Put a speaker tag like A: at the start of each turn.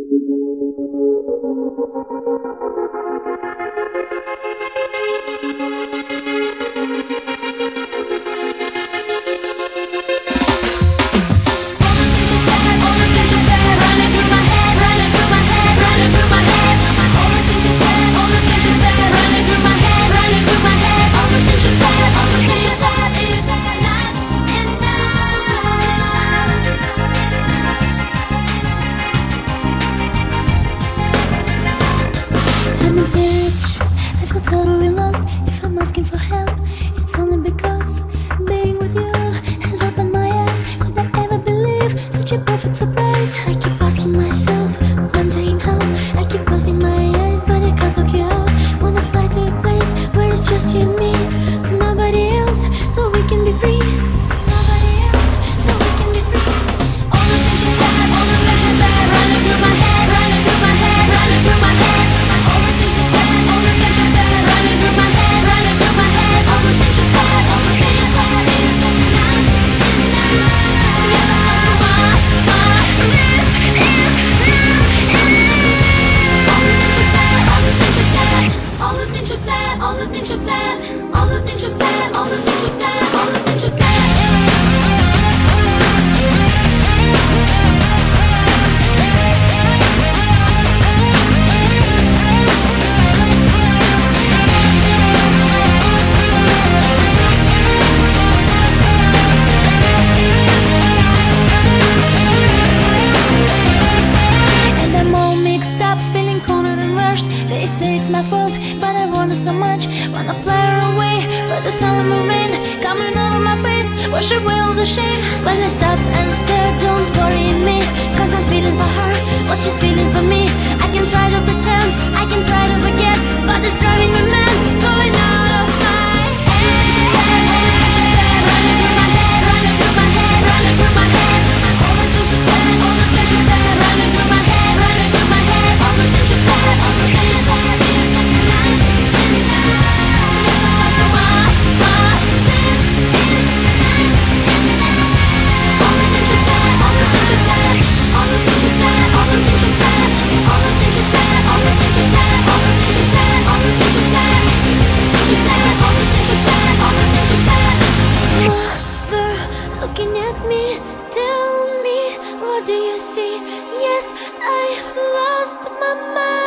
A: I feel totally lost. If I'm asking for help, it's only because being with you has opened my eyes. Could I ever believe such a perfect surprise? I keep asking myself, wondering how. I keep closing my eyes, but I can't block you out. Wanna fly to a place where it's just you and me, nobody else, so we can be free. Nobody else, so we can be free. All the things you said, all the things you said, running through my head, running through my head, running through my head. All the things you said, all the things you said, running through my head, running through my head. All the things you said, all the things you said is enough, enough. Yes, all the things you said, all the things you said, all the things you said, all the things you said, all the things you said. And I'm all mixed up, feeling cornered and rushed. They say it's my fault, but I want it so much. Wanna fly away, but the summer rain coming over my face, wash away all the shame. When I stop and stare, don't worry me, cause I'm feeling for her what she's feeling for me. I can try to pretend, I can try to forget, but it's driving me mad, going out of my head. All the things you said, running through my head, running through my head, running through my head. All the things you said, all the things you said, running through my head, running through my head. All the things you said, all the things you said is enough, enough. Looking at me, tell me, what do you see? Yes, I lost my mind.